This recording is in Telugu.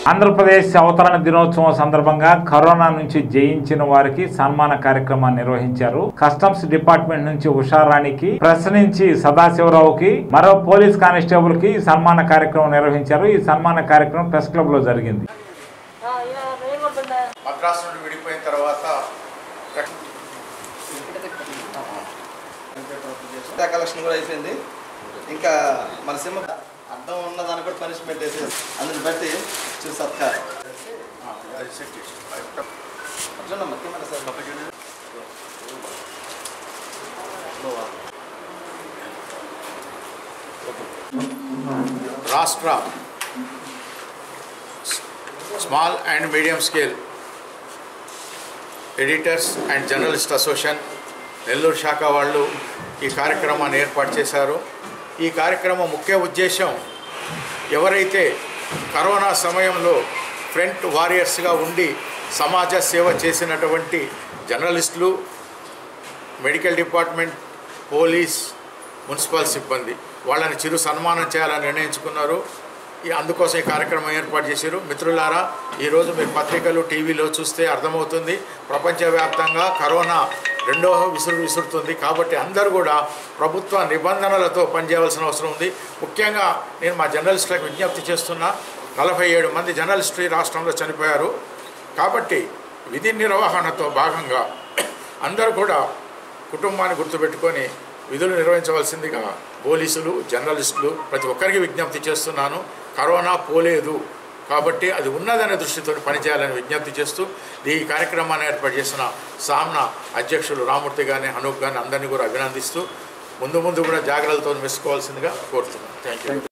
ఆంధ్రప్రదేశ్ అవతరణ దినోత్సవం సందర్భంగా కరోనా నుంచి జయించిన వారికి సన్మాన కార్యక్రమాన్ని నిర్వహించారు. కస్టమ్స్ డిపార్ట్మెంట్ నుంచి ఉషారాణికి, ప్రెస్ నుంచి సదాశివరావుకి, మరో పోలీస్ కానిస్టేబుల్ కి సన్మాన కార్యక్రమం నిర్వహించారు. ఈ సన్మాన కార్యక్రమం ప్రెస్ క్లబ్ లో జరిగింది. మద్రాసు నుండి విడిపోయిన తర్వాత కలెక్షన్ కూడా అయిపోయింది. ఇంకా మన సినిమా అర్థం ఉన్నదాన్ని కూడా పనిష్మెంట్ వేసేసి అందుని బట్టి చూసి సత్కారం రాష్ట్ర small and medium scale editors and journalist association Nellore శాఖ వాళ్ళు ఈ కార్యక్రమాన్ని ఏర్పాటు చేశారు. ఈ కార్యక్రమం ముఖ్య ఉద్దేశం ఎవరైతే కరోనా సమయంలో ఫ్రంట్ వారియర్స్గా ఉండి సమాజ సేవ చేసినటువంటి జర్నలిస్టులు, మెడికల్ డిపార్ట్మెంట్, పోలీస్, మున్సిపల్ సిబ్బంది వాళ్ళని చిరు సన్మానం చేయాలని నిర్ణయించుకున్నారు. అందుకోసం ఈ కార్యక్రమం ఏర్పాటు చేశారు. మిత్రులారా, ఈరోజు మీరు పత్రికలు, టీవీలో చూస్తే అర్థమవుతుంది, ప్రపంచవ్యాప్తంగా కరోనా రెండో విసురుతుంది. కాబట్టి అందరూ కూడా ప్రభుత్వ నిబంధనలతో పనిచేయవలసిన అవసరం ఉంది. ముఖ్యంగా నేను మా జర్నలిస్టులకు విజ్ఞప్తి చేస్తున్నా, 47 మంది జర్నలిస్టులు ఈ రాష్ట్రంలో చనిపోయారు. కాబట్టి విధి నిర్వహణతో భాగంగా అందరూ కూడా కుటుంబాన్ని గుర్తుపెట్టుకొని విధులు నిర్వహించవలసిందిగా పోలీసులు, జర్నలిస్టులు ప్రతి ఒక్కరికి విజ్ఞప్తి చేస్తున్నాను. కరోనా పోలేదు కాబట్టి అది ఉన్నదనే దృష్టితో పనిచేయాలని విజ్ఞప్తి చేస్తూ ఈ కార్యక్రమాన్ని ఏర్పాటు చేసిన సామ్నా అధ్యక్షులు రామూర్తి గారిని, అనూప్ గారిని అందరినీ కూడా అభినందిస్తూ ముందు కూడా జాగ్రత్తలతో మెచ్చుకోవాల్సిందిగా కోరుతున్నాను. Thank you.